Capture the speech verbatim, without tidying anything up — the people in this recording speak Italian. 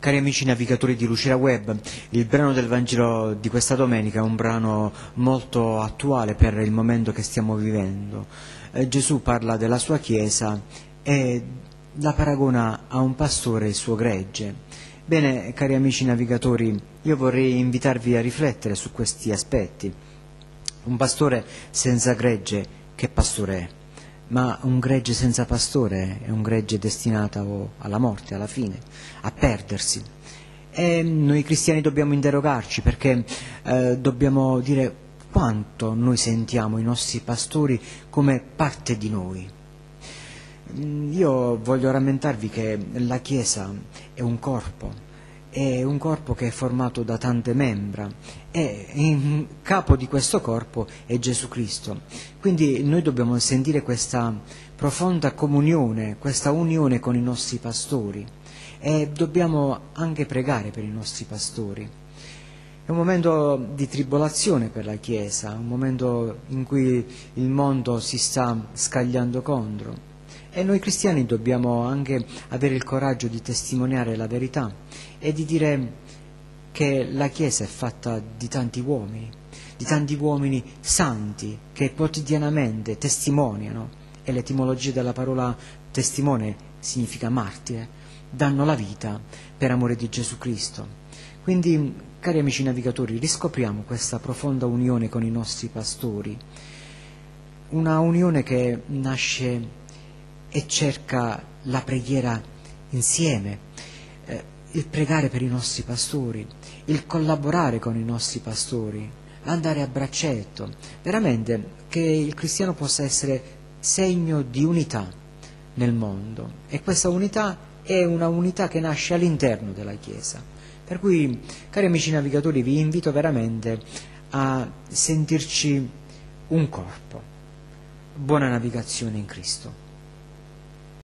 Cari amici navigatori di Lucera Web, il brano del Vangelo di questa domenica è un brano molto attuale per il momento che stiamo vivendo. Eh, Gesù parla della sua Chiesa e la paragona a un pastore e il suo gregge. Bene, cari amici navigatori, io vorrei invitarvi a riflettere su questi aspetti. Un pastore senza gregge, che pastore è? Ma un gregge senza pastore è un gregge destinato alla morte, alla fine, a perdersi. E noi cristiani dobbiamo interrogarci perché eh, dobbiamo dire quanto noi sentiamo i nostri pastori come parte di noi. Io voglio rammentarvi che la Chiesa è un corpo, è un corpo che è formato da tante membra e in capo di questo corpo è Gesù Cristo. Quindi noi dobbiamo sentire questa profonda comunione, questa unione con i nostri pastori e dobbiamo anche pregare per i nostri pastori. È un momento di tribolazione per la Chiesa, un momento in cui il mondo si sta scagliando contro. E noi cristiani dobbiamo anche avere il coraggio di testimoniare la verità e di dire che la Chiesa è fatta di tanti uomini, di tanti uomini santi che quotidianamente testimoniano, e l'etimologia della parola testimone significa martire, danno la vita per amore di Gesù Cristo. Quindi, cari amici navigatori, riscopriamo questa profonda unione con i nostri pastori, una unione che nasce e cerca la preghiera insieme, eh, il pregare per i nostri pastori, il collaborare con i nostri pastori, andare a braccetto, veramente che il cristiano possa essere segno di unità nel mondo, e questa unità è una unità che nasce all'interno della Chiesa. Per cui, cari amici navigatori, vi invito veramente a sentirci un corpo. Buona navigazione in Cristo.